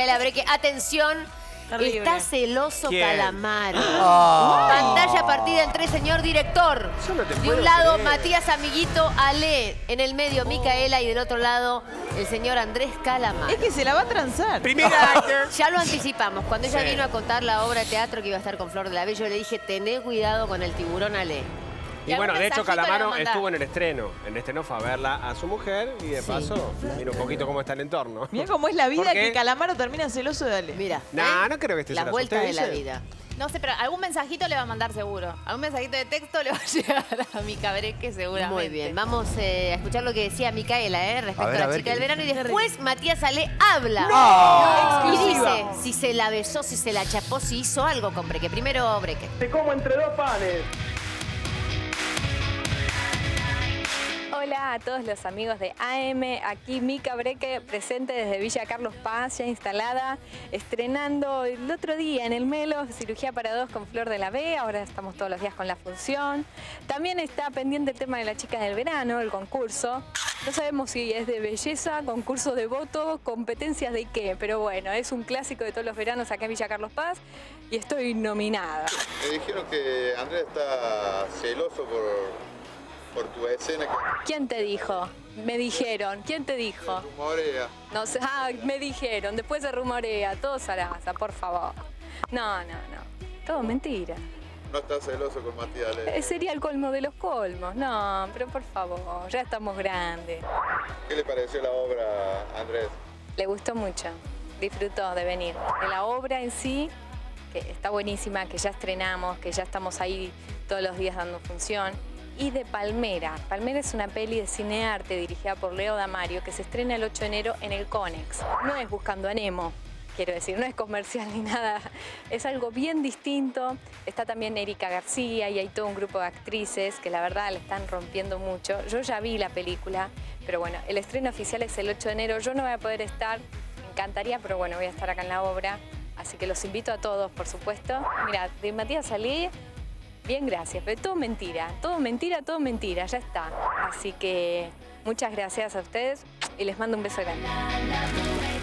Micaela Breque. Atención. Terrible. Está celoso ¿Quién? Calamaro. Oh. Pantalla partida en 3, señor director. Yo no te De puedo un lado, creer. Matías Amiguito, Ale. En el medio, Micaela. Y del otro lado, el señor Andrés Calamaro. Es que se la va a transar. Primer actor. Ya lo anticipamos. Cuando ella Sí. vino a contar la obra de teatro que iba a estar con Flor de la B, yo le dije, tené cuidado con el tiburón, Ale. Y bueno, de hecho, mensajito le va a Calamaro mandar. estuvo en el estreno. En el estreno fue a verla a su mujer y de paso, mira un poquito cómo está el entorno. Mira cómo es la vida ¿Por qué? que Calamaro termina celoso de Ale. Mira. No, no creo que esté Las celoso. vueltas ¿Usted de la dice? vida. No sé, pero algún mensajito le va a mandar seguro. Algún mensajito de texto le va a llegar a Mica Breque seguramente. Muy bien, vamos a escuchar lo que decía Micaela respecto a, A ver, la a ver, chica ¿qué del verano. Y después Matías Ale habla. ¡No! Y dice si se la besó, si se la chapó, si hizo algo con Breque. Primero Breque. Te como entre dos panes. Hola a todos los amigos de AM, aquí Mica Breque presente desde Villa Carlos Paz, ya instalada, estrenando el otro día en el Melo, Cirugía para Dos con Flor de la B, ahora estamos todos los días con la función. También está pendiente el tema de las chicas del verano, el concurso. No sabemos si es de belleza, concurso de votos, competencias de qué, pero bueno, es un clásico de todos los veranos acá en Villa Carlos Paz y estoy nominada. Me dijeron que Andrés está celoso por tu escena que ¿Quién te dijo? Me dijeron. ¿Quién te dijo? rumorea. No sé, me dijeron, después se rumorea, todo zaraza, por favor. No. Todo mentira. No estás celoso con Matías Ale. Sería el colmo de los colmos. No, pero por favor, ya estamos grandes. ¿Qué le pareció la obra, Andrés? Le gustó mucho, disfrutó de venir. De la obra en sí, que está buenísima, que ya estrenamos, que ya estamos ahí todos los días dando función. Y de Palmera. Palmera es una peli de cinearte dirigida por Leo Damario que se estrena el 8 de enero en el Conex. No es Buscando a Nemo, quiero decir, no es comercial ni nada. Es algo bien distinto. Está también Erika García y hay todo un grupo de actrices que la verdad le están rompiendo mucho. Yo ya vi la película, pero bueno, el estreno oficial es el 8 de enero. Yo no voy a poder estar, me encantaría, pero bueno, voy a estar acá en la obra. Así que los invito a todos, por supuesto. Mira, de Matías Ale... Bien, gracias, pero todo mentira, ya está. Así que muchas gracias a ustedes y les mando un beso grande.